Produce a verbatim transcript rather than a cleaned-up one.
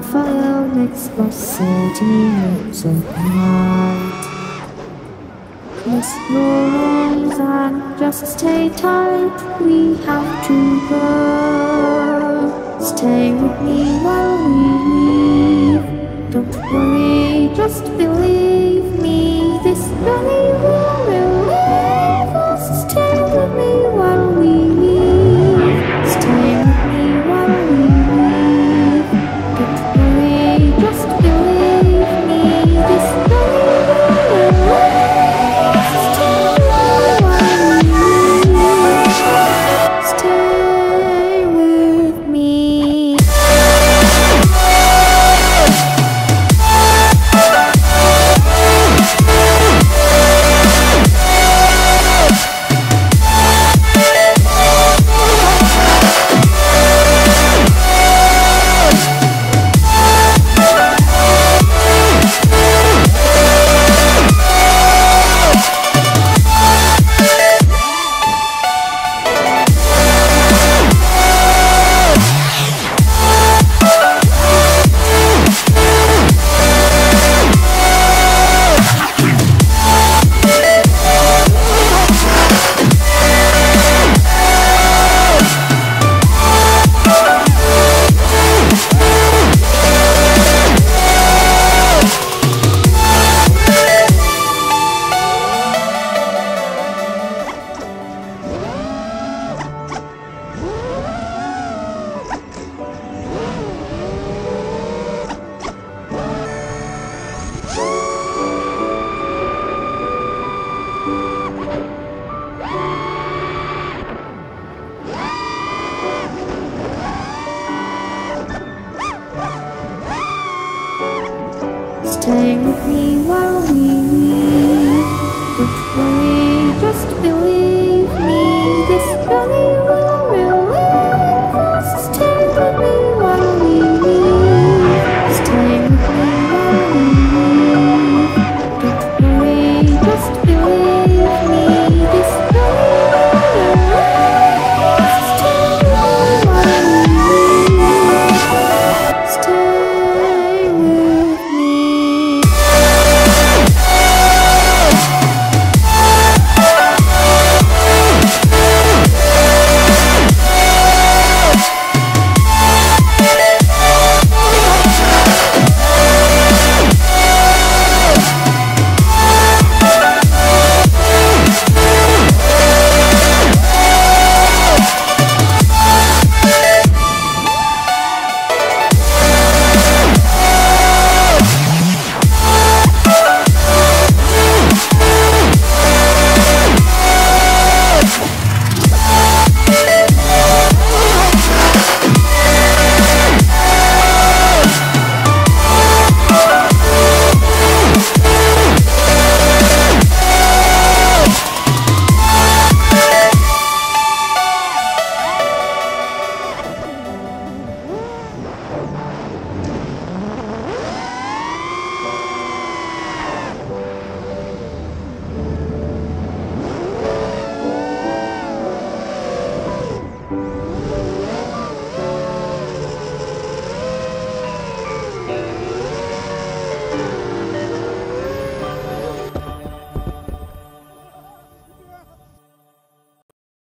fire makes the city look so bright. Close your eyes and just stay tight. We have to go. Stay with me while we leave. Don't worry, just believe me. This journey will relieve us. Stay with me while we leave. Stay with me while we leave. Don't worry, just believe me. This journey will relieve us. Stay with me while we leave. Stay with me. Stay with me while